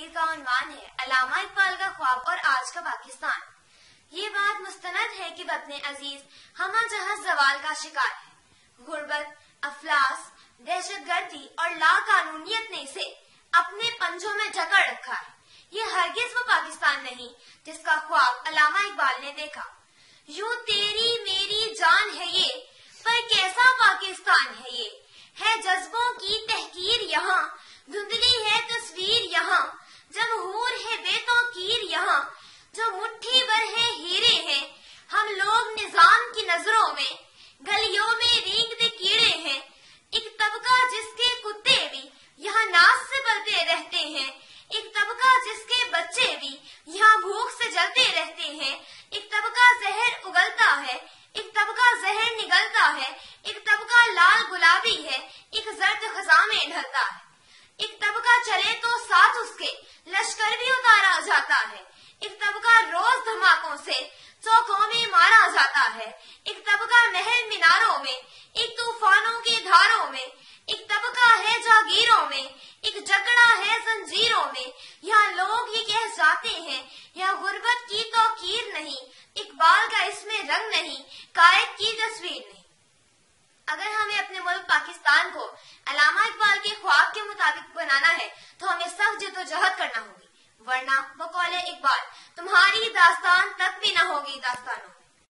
तस्वीर का उन्वान है अल्लामा इकबाल का ख्वाब और आज का पाकिस्तान। ये बात मुस्तनद है कि वतन अजीज हमा जहां जवाल का शिकार है। गुर्बत, अफलास, दहशतगर्दी और लाकानूनियत ने इसे अपने पंजों में जकड़ रखा है। ये हरगिज वो पाकिस्तान नहीं जिसका ख्वाब अल्लामा इकबाल ने देखा। यूं तेरी मेरी जान है ये, पर कैसा पाकिस्तान है ये। है जज्बों की तहकीर यहाँ, धुंधली है तस्वीर यहाँ। जमहूर है बेतौकीर यहाँ, जो मुट्ठी भर है हीरे हैं। हम लोग निजाम की नजरों में गलियों में रेंगते कीड़े हैं। एक तबका जिसके कुत्ते भी यहाँ नाज से पलते रहते हैं। एक तबका जिसके बच्चे भी यहाँ भूख से जलते रहते हैं। एक तबका जहर उगलता है, एक तबका जहर निगलता है। एक तबका लाल गुलाबी है, एक जर्द खजा में ढलता है। एक तबका चले तो साथ उसके लश्कर भी उतारा जाता है। एक तबका रोज धमाकों से चौकों में मारा जाता है। एक तबका महल मीनारों में, एक तूफानों की धारों में। एक तबका है जागीरों में, एक जकड़ा है जंजीरों में। यहाँ लोग ये कह जाते हैं यहाँ गुर्बत की तौकीर नहीं, इकबाल का इसमें रंग नहीं, कायद की तस्वीर नहीं। अगर हमें अपने मुल्क पाकिस्तान को अल्लामा इकबाल के ख्वाब के मुताबिक बनाना है तो हमें सख्त जद्दोजहद करना होगी, वरना बकौले इकबाल तुम्हारी दास्तान तक भी न होगी दास्तानों।